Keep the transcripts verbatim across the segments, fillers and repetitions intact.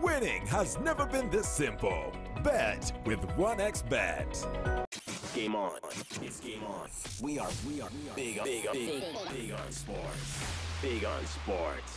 Winning has never been this simple. Bet with one X Bet. Game on. It's game on. We are, we are, we are big, on, big, on, big, big on sports. Big on sports.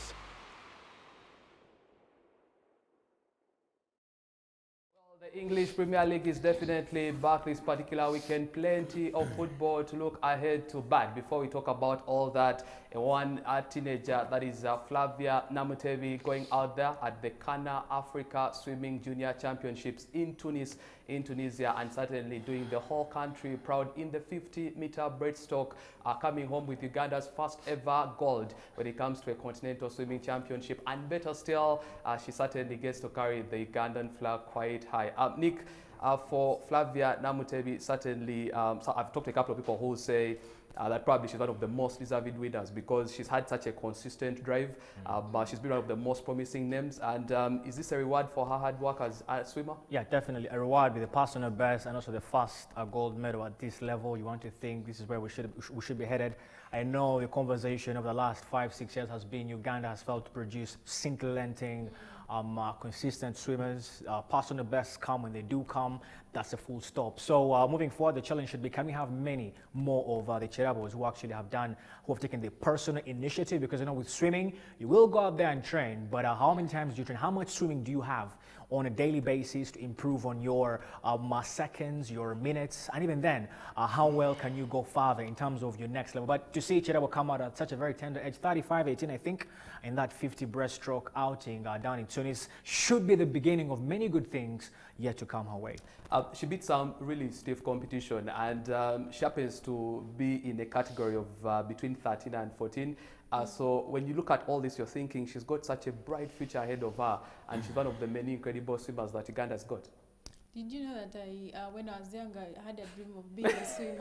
The English Premier League is definitely back this particular weekend. Plenty of football to look ahead to. But before we talk about all that, one uh, teenager, that is uh, Flavia Namutebi, going out there at the CANA Africa Swimming Junior Championships in Tunis, in Tunisia, and certainly doing the whole country proud in the fifty meter breaststroke, uh, coming home with Uganda's first ever gold when it comes to a continental swimming championship. And better still, uh, she certainly gets to carry the Ugandan flag quite high. Um, Nick, uh, for Flavia Namutebi, certainly, um, so I've talked to a couple of people who say uh, that probably she's one of the most deserved winners because she's had such a consistent drive. Mm-hmm. uh, but she's been one of the most promising names. And um, is this a reward for her hard work as a swimmer? Yeah, definitely a reward with the personal best and also the first uh, gold medal at this level. You want to think this is where we should we should be headed. I know the conversation of the last five six years has been Uganda has failed to produce scintillating, Um, uh, consistent swimmers. Uh, personal bests come when they do come. That's a full stop. So uh, moving forward, the challenge should be, can we have many more of uh, the Kirabos who actually have done, who have taken the personal initiative? Because, you know, with swimming, you will go out there and train, but uh, how many times do you train? How much swimming do you have on a daily basis to improve on your um, uh, seconds, your minutes, and even then, uh, how well can you go farther in terms of your next level? But to see Kirabo come out at such a very tender age, thirty-five eighteen, I think, in that fifty breaststroke outing uh, down in Tunis, should be the beginning of many good things yet to come her way. Uh, she beat some really stiff competition, and um, she happens to be in a category of uh, between thirteen and fourteen. Uh, so when you look at all this, you're thinking she's got such a bright future ahead of her, and she's one of the many incredible swimmers that Uganda's got. Did you know that I, uh, when I was younger, I had a dream of being a swimmer?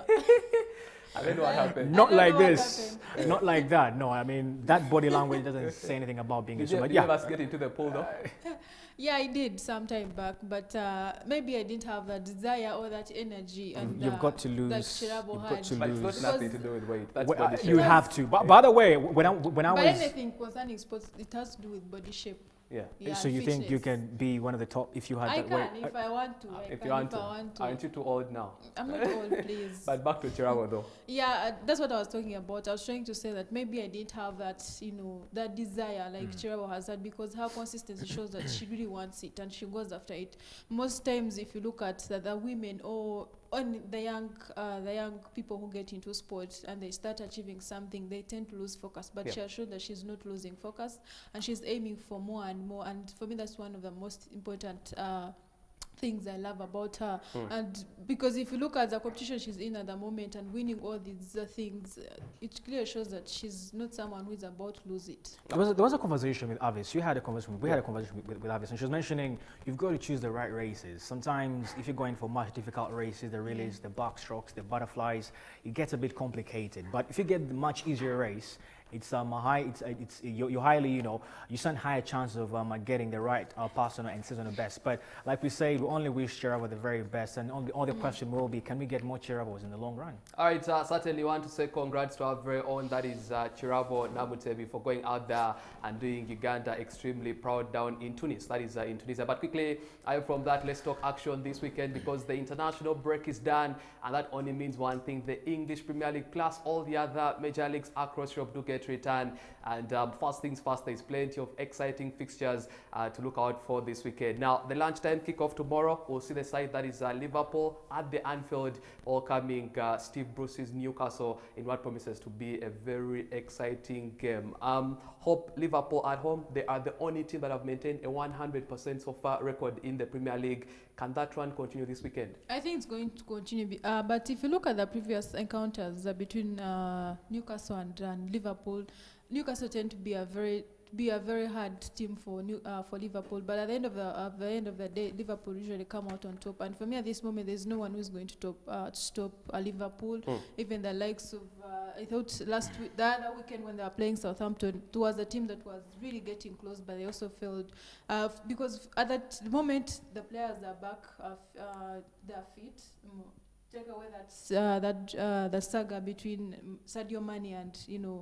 I don't know what happened. Not like this. Not like that. No, I mean, that body language doesn't say anything about being did a swimmer. You, did yeah. you ever get into the pool though? Yeah, I did some time back, but uh, maybe I didn't have that desire or that energy. And You've uh, got to lose. That Kirabo You've had. got to but lose. it's got nothing to do with weight. That's well, body uh, shape. you have to. But by the way, when I, when I but was... anything concerning sports, it has to do with body shape. Yeah. Yeah, so you fitness. think you can be one of the top if you had I that can, weight? if I want to. Uh, I if can you want if to. I want to. Aren't you too old now? I'm not old, please. But back to Kirabo though. Yeah, uh, that's what I was talking about. I was trying to say that maybe I didn't have that, you know, that desire like mm. Kirabo has had, because her consistency shows that she really wants it and she goes after it. Most times, if you look at the, the women or on the young, uh, the young people who get into sports and they start achieving something, they tend to lose focus. But yeah. she has shown that she's not losing focus and she's aiming for more and more. And for me, that's one of the most important uh, things I love about her. Mm. And because if you look at the competition she's in at the moment and winning all these uh, things, uh, it clearly shows that she's not someone who is about to lose it. There was a, there was a conversation with Avis. You had a conversation. We yeah. had a conversation with, with, with Avis, and she was mentioning you've got to choose the right races. Sometimes, if you're going for much difficult races, the relays, yeah. the backstrokes, the butterflies, it gets a bit complicated. But if you get the much easier race, it's um a high. It's it's you're, you're highly you know you stand higher chance of um getting the right uh, personal and seasonal best. But like we say, we only wish Kirabo the very best, and only all the question will be, can we get more Kirabos in the long run? All right, uh, certainly want to say congrats to our very own, that is uh, Kirabo Namutebi, for going out there and doing Uganda extremely proud down in Tunis. That is uh, in Tunisia. But quickly, uh, from that, let's talk action this weekend, because the international break is done, and that only means one thing: the English Premier League plus all the other major leagues across Europe do get return. And um, first things first, there's plenty of exciting fixtures uh, to look out for this weekend. Now, the lunchtime kickoff tomorrow, we'll see the side that is uh, Liverpool at the Anfield, welcoming uh, Steve Bruce's Newcastle in what promises to be a very exciting game. Um, hope Liverpool at home, they are the only team that have maintained a one hundred percent so far record in the Premier League. Can that run continue this weekend? I think it's going to continue. Uh, but if you look at the previous encounters uh, between uh, Newcastle and, and Liverpool, Newcastle tend to be a very be a very hard team for New, uh, for Liverpool. But at the end of the uh, the end of the day, Liverpool usually come out on top. And for me, at this moment, there's no one who's going to top uh, to stop uh, Liverpool. Mm. Even the likes of uh, I thought last week, the other weekend when they were playing Southampton, it was a team that was really getting close, but they also failed uh, because at that moment the players are back, uh, uh, their feet. Mm. Take away that uh, that uh, the saga between Sadio Mane and you know.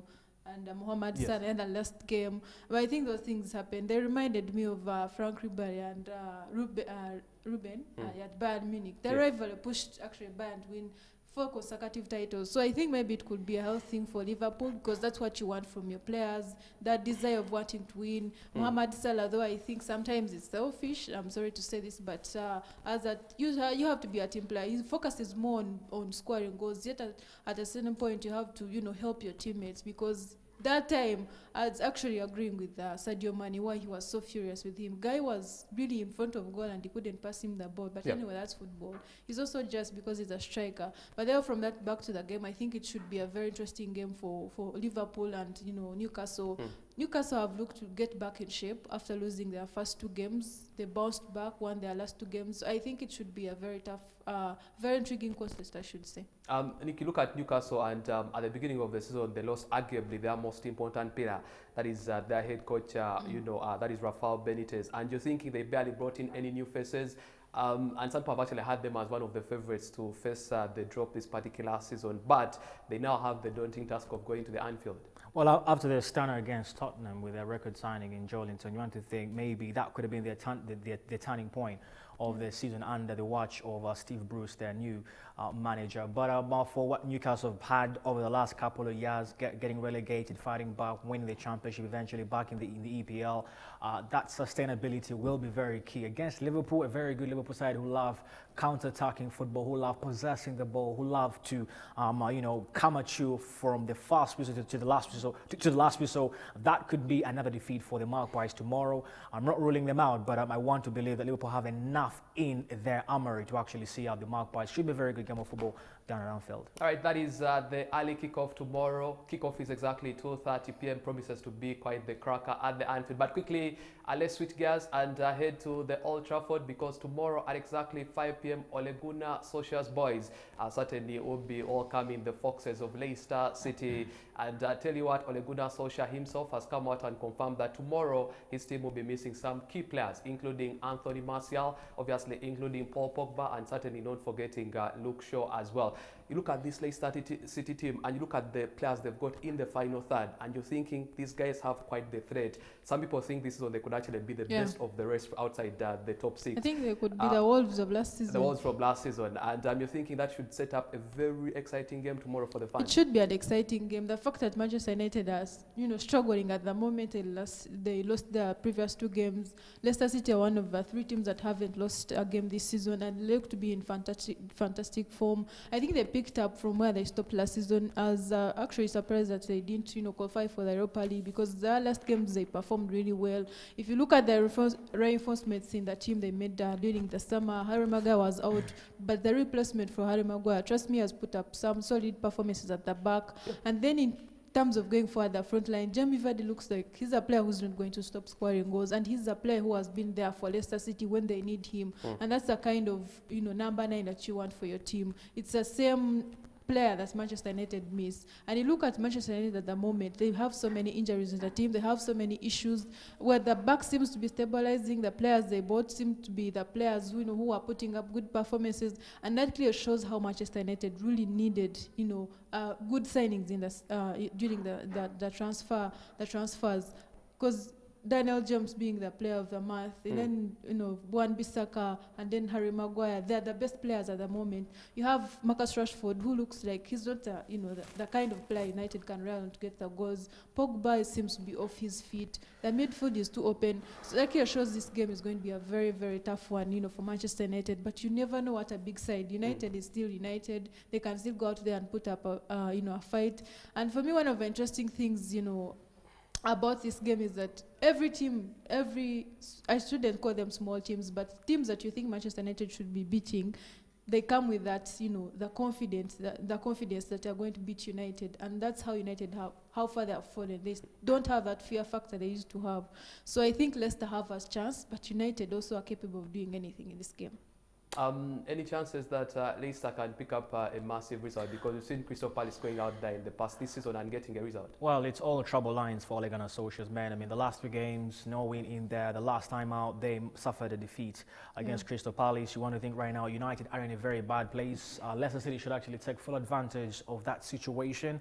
and uh, Mohamed Yes. Salah in the last game. But I think those things happened. They reminded me of uh, Frank Ribery and uh, Ruben, uh, Ruben Mm. uh, at Bayern Munich. Their Yeah. rivalry pushed actually Bayern to win four consecutive titles. So I think maybe it could be a healthy thing for Liverpool, because that's what you want from your players, that desire of wanting to win. Mm. Mohamed Salah, though, I think sometimes it's selfish. I'm sorry to say this, but uh, as a you, ha you have to be a team player. His focus is more on, on scoring goals. Yet at, at a certain point, you have to you know help your teammates, because that time, I was actually agreeing with uh, Sadio Mane why he was so furious with him. Guy was really in front of goal and he couldn't pass him the ball. But Yeah. anyway, that's football. He's also just because he's a striker. But then from that back to the game, I think it should be a very interesting game for, for Liverpool and you know Newcastle. Mm. Newcastle have looked to get back in shape after losing their first two games. They bounced back, won their last two games. So I think it should be a very tough, uh, very intriguing contest, I should say. Um, and if you look at Newcastle, and um, at the beginning of the season, they lost arguably their most important pillar, that is uh, their head coach, uh, mm. you know, uh, that is Rafael Benitez. And you're thinking they barely brought in any new faces. Um, and some people have actually had them as one of the favorites to face uh, the drop this particular season. But they now have the daunting task of going to the Anfield. Well, after their stunner against Tottenham with their record signing in Joelinton, you want to think maybe that could have been their, turn, the, the, the turning point of the season under the watch of uh, Steve Bruce, their new uh, manager. But uh, for what Newcastle have had over the last couple of years, get, getting relegated, fighting back, winning the championship, eventually back in the, in the E P L, uh, that sustainability will be very key. Against Liverpool, a very good Liverpool side who love counter-attacking football, who love possessing the ball, who love to, um, uh, you know, come at you from the first whistle to, to the last whistle. To, to the last whistle, that could be another defeat for the Magpies tomorrow. I'm not ruling them out, but um, I want to believe that Liverpool have enough in their armory to actually see out the Magpies. Should be a very good game of football down at Anfield. All right, that is uh, the early kickoff tomorrow. Kickoff is exactly two thirty p m Promises to be quite the cracker at the Anfield. But quickly, uh, let's switch gears and uh, head to the Old Trafford, because tomorrow at exactly five p m Ole Gunnar Solskjaer's boys uh, certainly will be welcoming the Foxes of Leicester City. And uh, tell you what, Ole Gunnar Solskjaer himself has come out and confirmed that tomorrow his team will be missing some key players, including Anthony Martial, obviously including Paul Pogba, and certainly not forgetting uh, Luke Shaw as well. You look at this Leicester City team and you look at the players they've got in the final third, and you're thinking these guys have quite the threat. Some people think this season they could actually be the yeah. best of the rest outside uh, the top six. I think they could be uh, the Wolves of last season. The Wolves from last season. And um, you're thinking that should set up a very exciting game tomorrow for the fans. It should be an exciting game. The fact that Manchester United are, you know, struggling at the moment, they lost, they lost their previous two games. Leicester City are one of the three teams that haven't lost a game this season and look to be in fantastic, fantastic form. I think they picked up from where they stopped last season. I was uh, actually surprised that they didn't, you know, qualify for the Europa League, because their last games they performed really well. If you look at the reinforcements in the team they made uh, during the summer, Harry Maguire was out, but the replacement for Harry Maguire, trust me, has put up some solid performances at the back. And then in terms of going forward the front line, Jamie Vardy looks like he's a player who's not going to stop scoring goals, and he's a player who has been there for Leicester City when they need him. Mm. And that's the kind of, you know, number nine that you want for your team. It's the same player that Manchester United miss. And you look at Manchester United at the moment, they have so many injuries in the team, they have so many issues, where the back seems to be stabilizing, the players they bought seem to be the players who, you know, who are putting up good performances, and that clearly shows how Manchester United really needed, you know, uh, good signings in the, uh, during the, the, the transfer, the transfers, because Daniel James being the player of the month, mm. and then, you know, Wan-Bissaka, and then Harry Maguire, they're the best players at the moment. You have Marcus Rashford, who looks like he's not, a, you know, the, the kind of player United can rely on to get the goals. Pogba seems to be off his feet. The midfield is too open. So that here shows this game is going to be a very, very tough one, you know, for Manchester United. But you never know what a big side. United mm. is still United. They can still go out there and put up a, uh, you know, a fight. And for me, one of the interesting things, you know, about this game is that every team, every, I shouldn't call them small teams, but teams that you think Manchester United should be beating, they come with that, you know, the confidence, the, the confidence that they're going to beat United. And that's how United have, how far they have fallen. They don't have that fear factor they used to have. So I think Leicester have a chance, but United also are capable of doing anything in this game. Um, any chances that uh, Leicester can pick up uh, a massive result? Because we've seen Crystal Palace going out there in the past this season and getting a result. Well, it's all trouble lines for Ole Gunnar Solskjaer's men. I mean, the last three games, no win in there. The last time out, they suffered a defeat against yeah. Crystal Palace. You want to think right now, United are in a very bad place. Uh, Leicester City should actually take full advantage of that situation.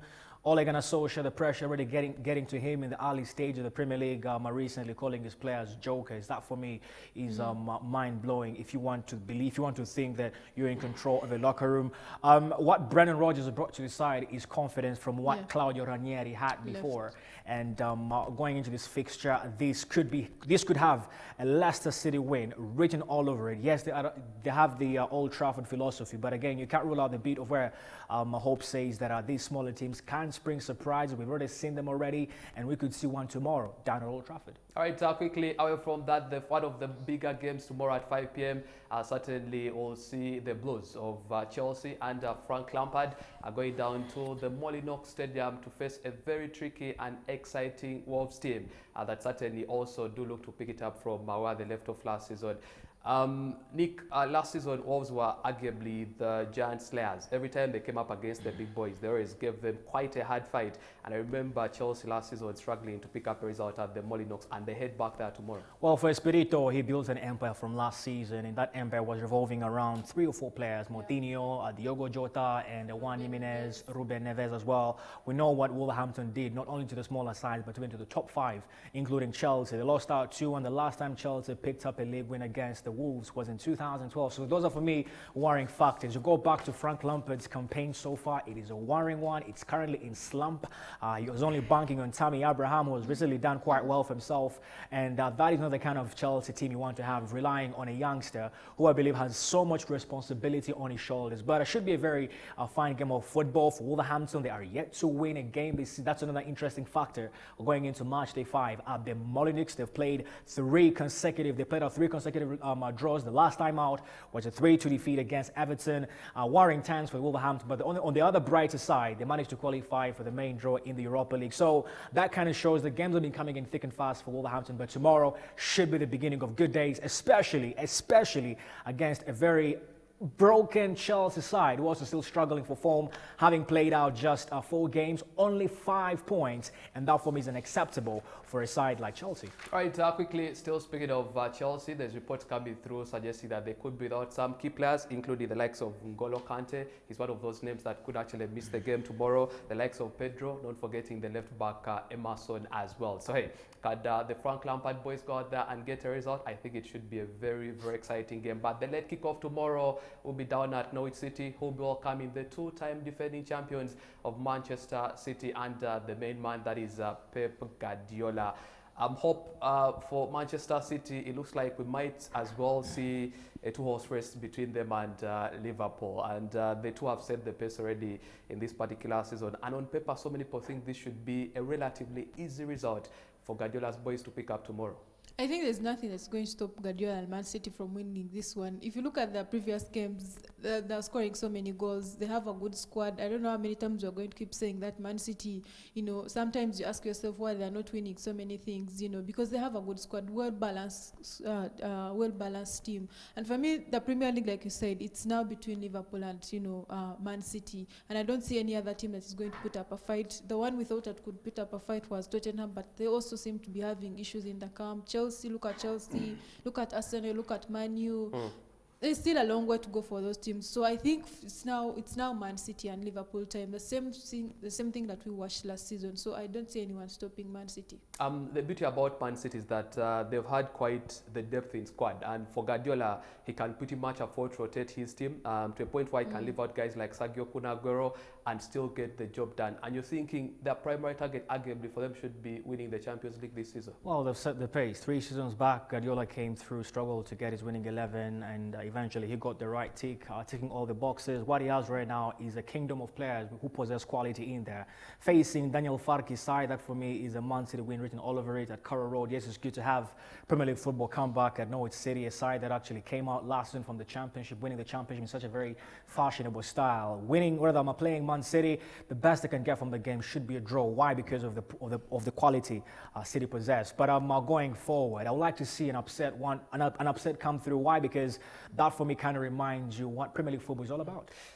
Ole Gunnar Solskjaer, the pressure already getting getting to him in the early stage of the Premier League. Um, recently calling his players jokers. That for me is um, mind blowing. If you want to believe, if you want to think that you're in control of a locker room, um, what Brendan Rodgers brought to the side is confidence from what Yeah. Claudio Ranieri had before. Left. And um, uh, going into this fixture, this could be this could have a Leicester City win written all over it. Yes, they, are, they have the uh, Old Trafford philosophy, but again, you can't rule out the beat of where um, Hope says that uh, these smaller teams can spring surprises. We've already seen them already, and we could see one tomorrow down at Old Trafford. All right, uh, quickly away from that, the one of the bigger games tomorrow at five p m Uh, certainly we'll see the Blues of uh, Chelsea and uh, Frank Lampard are going down to the Molyneux Stadium to face a very tricky and exciting Wolves team uh, that certainly also do look to pick it up from uh, where they left off last season. Um, Nick, uh, last season Wolves were arguably the giant slayers. Every time they came up against the big boys, they always gave them quite a hard fight. And I remember Chelsea last season struggling to pick up a result at the Molyneux, and they head back there tomorrow. Well, for Espirito, he built an empire from last season, and that empire was revolving around three or four players: Moutinho, uh, Diogo Jota, and uh, Juan Jimenez, Ruben Neves as well. We know what Wolverhampton did, not only to the smaller sides, but even to the top five, including Chelsea. They lost out two, and the last time Chelsea picked up a league win against the Wolves was in two thousand twelve. So those are, for me, worrying factors. You go back to Frank Lampard's campaign so far, it is a worrying one. It's currently in slump. Uh, he was only banking on Tammy Abraham, who has recently done quite well for himself. And uh, that is not the kind of Chelsea team you want to have, relying on a youngster who I believe has so much responsibility on his shoulders. But it should be a very uh, fine game of football for Wolverhampton. They are yet to win a game. This, that's another interesting factor going into match day five at the Molyneux. They've played three consecutive, they played out three consecutive um, uh, draws. The last time out was a three two defeat against Everton. Uh, worrying times for Wolverhampton, but on the, on the other brighter side, they managed to qualify for the main draw in the Europa League. So that kind of shows the games have been coming in thick and fast for Wolverhampton, but tomorrow should be the beginning of good days, especially, especially against a very broken Chelsea side who also still struggling for form, having played out just uh, four games, only five points, and that for me is unacceptable for a side like Chelsea. All right, uh, quickly, still speaking of uh, Chelsea, there's reports coming through suggesting that they could be without some key players, including the likes of N'Golo Kante. He's one of those names that could actually miss the game tomorrow. The likes of Pedro, not forgetting the left back uh, Emerson as well. So hey, could uh, the Frank Lampard boys go out there and get a result? I think it should be a very, very exciting game. But the late kickoff tomorrow will be down at Norwich City, who will be welcoming the two-time defending champions of Manchester City and uh, the main man, that is uh, Pep Guardiola. Um, hope uh, for Manchester City, it looks like we might as well see a two-horse race between them and uh, Liverpool. And uh, the two have set the pace already in this particular season. And on paper, so many people think this should be a relatively easy result for Guardiola's boys to pick up tomorrow. I think there's nothing that's going to stop Guardiola and Man City from winning this one. If you look at the previous games, they're, they're scoring so many goals. They have a good squad. I don't know how many times we're going to keep saying that Man City, you know, sometimes you ask yourself why they're not winning so many things, you know, because they have a good squad, well-balanced, uh, uh, well-balanced team. And for me, the Premier League, like you said, it's now between Liverpool and, you know, uh, Man City. And I don't see any other team that is going to put up a fight. The one we thought that could put up a fight was Tottenham, but they also seem to be having issues in the camp. Chelsea, look at Chelsea, look at Arsenal, look at Man U. Mm. There's still a long way to go for those teams. So I think it's now it's now Man City and Liverpool time. The same thing, the same thing that we watched last season. So I don't see anyone stopping Man City. Um, the beauty about Man City is that uh, they've had quite the depth in squad, and for Guardiola, he can pretty much afford to rotate his team um, to a point where he mm. can leave out guys like Sergio Kun Aguero and still get the job done. And you're thinking their primary target, arguably, for them should be winning the Champions League this season. Well, they've set the pace. Three seasons back, Guardiola came through, struggled to get his winning eleven, and uh, eventually he got the right tick, uh, ticking all the boxes. What he has right now is a kingdom of players who possess quality in there. Facing Daniel Farke's side, that for me is a Man City win written all over it at Currow Road. Yes, it's good to have Premier League football come back at Norwich City, a side that actually came out last season from the Championship, winning the Championship in such a very fashionable style. Winning, whether I'm playing Man City, the best they can get from the game should be a draw. Why? Because of the of the, of the quality uh, City possess. But um, uh, going forward, I would like to see an upset one, an, an upset come through. Why? Because that for me kind of reminds you what Premier League football is all about.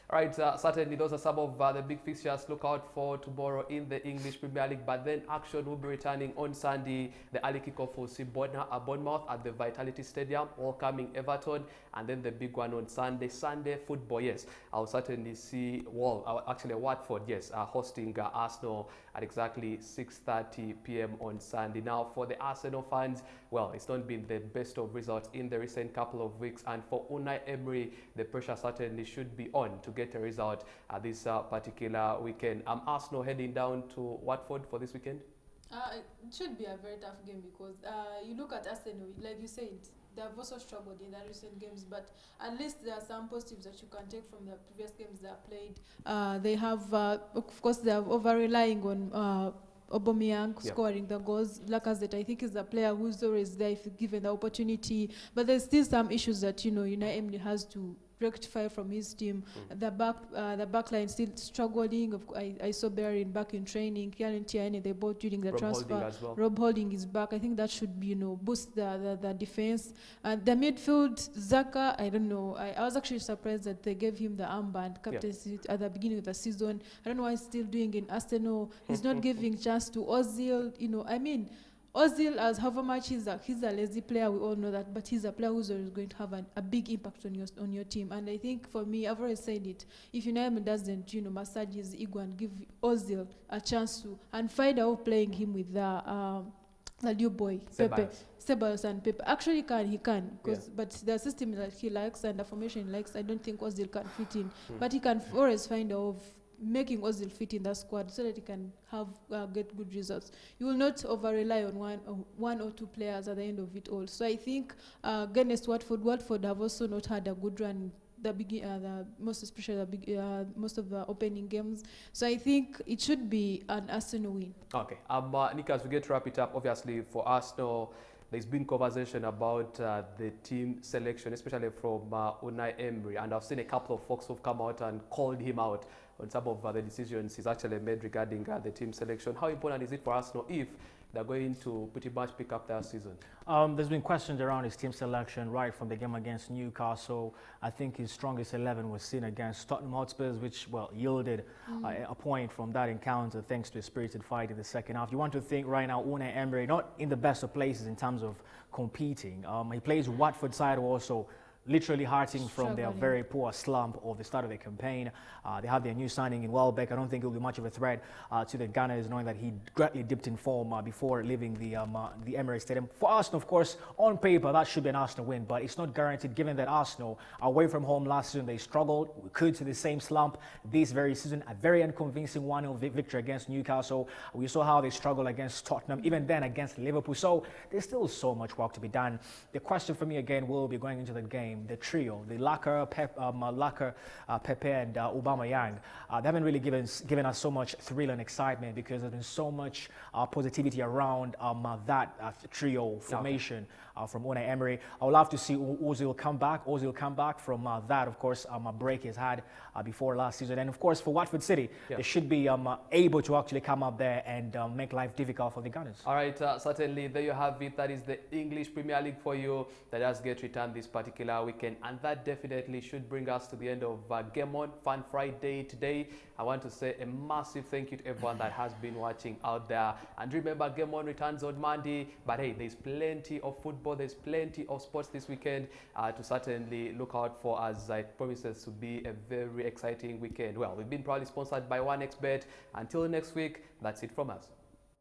Right, uh, certainly those are some of uh, the big fixtures. Look out for tomorrow in the English Premier League. But then action will be returning on Sunday. The early kickoff will see Bournemouth at the Vitality Stadium, welcoming Everton. And then the big one on Sunday, Sunday football, yes. I'll certainly see, well, uh, actually Watford, yes, uh, hosting uh, Arsenal at exactly six thirty p m on Sunday. Now, for the Arsenal fans, well, it's not been the best of results in the recent couple of weeks. And for Unai Emery, the pressure certainly should be on to get a result at this uh, particular weekend. Um, Arsenal heading down to Watford for this weekend? Uh, it should be a very tough game because uh, you look at Arsenal, like you said, they have also struggled in the recent games, but at least there are some positives that you can take from the previous games they have played. Uh, they have, uh, of course, they are over-relying on uh, Aubameyang yep. scoring the goals. Lacazette, I think, is a player who's always there if given the opportunity. But there's still some issues that, you know, Unai Emery has to rectify from his team. Mm. The back, uh, the back line still struggling. Of, I, I saw Bellerin back in training. Kieran Tierney, they both during the Rob transfer. Holding as well. Rob Holding is back. I think that should, you know, boost the the, the defense. Uh, the midfield, Xhaka, I don't know. I, I was actually surprised that they gave him the armband captaincy yeah. at the beginning of the season. I don't know why he's still doing in Arsenal. He's not giving chance to Ozil. You know, I mean, Ozil, as however much he's a, he's a lazy player, we all know that, but he's a player who's always going to have an, a big impact on your on your team. And I think for me, I've already said it, if United doesn't, you know, massage his ego and give Ozil a chance to, and find out playing him with the, um, the new boy, Pepe, Ceballos and Pepe. Actually, can he can, because yeah. but the system that he likes and the formation he likes, I don't think Ozil can fit in. Mm. But he can always find out making Ozil fit in that squad so that he can have uh, get good results. You will not over rely on one or one or two players at the end of it all. So I think uh, against Watford, Watford have also not had a good run. The begin, uh, the most especially the big, uh, most of the opening games. So I think it should be an Arsenal win. Okay, um, uh, Nick, as we get to wrap it up, obviously for Arsenal, there's been conversation about uh, the team selection, especially from uh, Unai Emery, and I've seen a couple of folks who've come out and called him out on some of uh, the decisions he's actually made regarding uh, the team selection. How important is it for Arsenal if they're going to pretty much pick up their season? Um, there's been questions around his team selection right from the game against Newcastle. I think his strongest eleven was seen against Tottenham Hotspurs, which, well, yielded mm. uh, a point from that encounter thanks to a spirited fight in the second half. You want to think right now Unai Emery, not in the best of places in terms of competing. Um, he plays Watford side also, literally hurting from their very poor slump of the start of the campaign. Uh, they have their new signing in Welbeck. I don't think it will be much of a threat uh, to the Gunners, knowing that he greatly dipped in form uh, before leaving the um, uh, the Emirates Stadium. For Arsenal, of course, on paper, that should be an Arsenal win, but it's not guaranteed given that Arsenal, away from home last season, they struggled. We could to the same slump this very season. A very unconvincing one nil victory against Newcastle. We saw how they struggled against Tottenham, even then against Liverpool. So there's still so much work to be done. The question for me again will be going into the game, the trio, the Lacazette, Pep, um, Lacazette, uh, Pepe, and uh, Aubameyang. Uh, they haven't really given given us so much thrill and excitement because there's been so much uh, positivity around um, uh, that uh, trio formation. Okay. Uh, from Unai Emery. I would love to see Ozil come back. Ozil come back from uh, that, of course, um, a break he's had uh, before last season. And of course, for Watford City, yeah. they should be um, uh, able to actually come up there and um, make life difficult for the Gunners. All right, uh, certainly there you have it. That is the English Premier League for you that does get returned this particular weekend. And that definitely should bring us to the end of uh, Game On Fun Friday today. I want to say a massive thank you to everyone that has been watching out there. And remember, Game On returns on Monday. But hey, there's plenty of football. There's plenty of sports this weekend uh, to certainly look out for, as it promises to be a very exciting weekend. Well, we've been proudly sponsored by one X Bet. Until next week, that's it from us.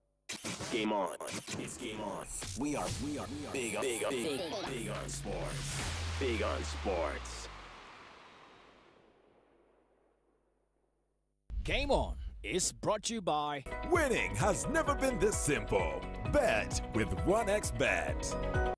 Game on. It's game on. We are, we are, we are big, big, big, big, big on sports. Big on sports. Game On is brought to you by... Winning has never been this simple. Bet with one X Bet.